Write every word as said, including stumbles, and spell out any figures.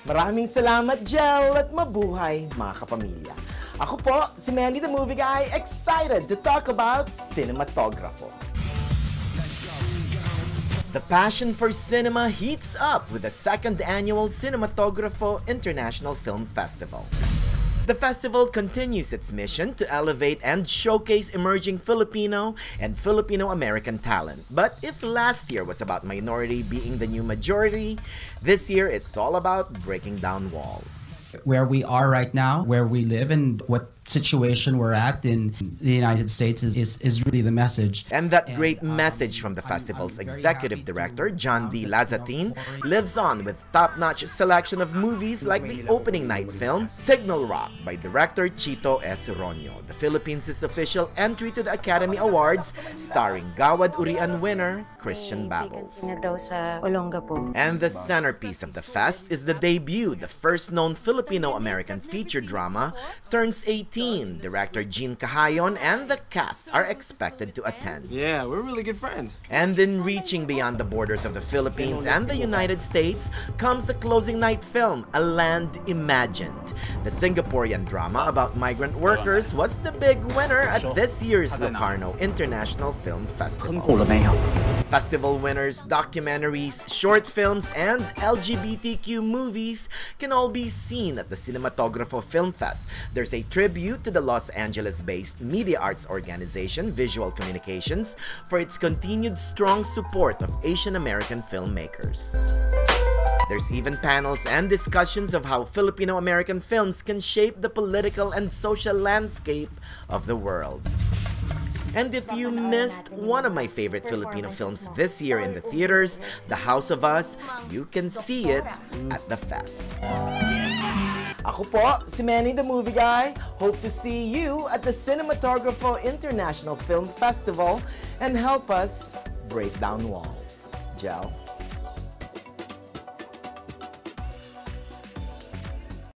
Maraming salamat, Jel, at mabuhay mga kapamilya. Ako po, si Manny the Movie Guy, excited to talk about Cinematografo. The passion for cinema heats up with the second annual Cinematografo International Film Festival. The festival continues its mission to elevate and showcase emerging Filipino and Filipino-American talent. But if last year was about minority being the new majority, this year it's all about breaking down walls. Where we are right now, where we live, and what situation we're at in the United States is, is, is really the message. And that great and, um, message from the I'm, festival's I'm executive director, John D. Lazatin, lives on with top-notch selection of movies like the opening night film, Signal Rock, by director Chito S. Ronyo, the Philippines' official entry to the Academy Awards, starring Gawad Urian winner, Christian Babbles. And the centerpiece of the fest is the debut, the first known Filipino-American feature drama, Turns eighteen. Director Jean Cahayon and the cast are expected to attend. Yeah, we're really good friends. And in reaching beyond the borders of the Philippines and the United States comes the closing night film, A Land Imagined. The Singaporean drama about migrant workers was the big winner at this year's Locarno International Film Festival. Festival winners, documentaries, short films, and L G B T Q movies can all be seen at the Cinematografo Film Fest. There's a tribute to the Los Angeles-based media arts organization Visual Communications for its continued strong support of Asian American filmmakers. There's even panels and discussions of how Filipino-American films can shape the political and social landscape of the world. And if you missed one of my favorite Filipino films this year in the theaters, The House of Us, you can see it at the fest. Ako po, si Manny the Movie Guy. Hope to see you at the Cinematografo International Film Festival and help us break down walls. Jel?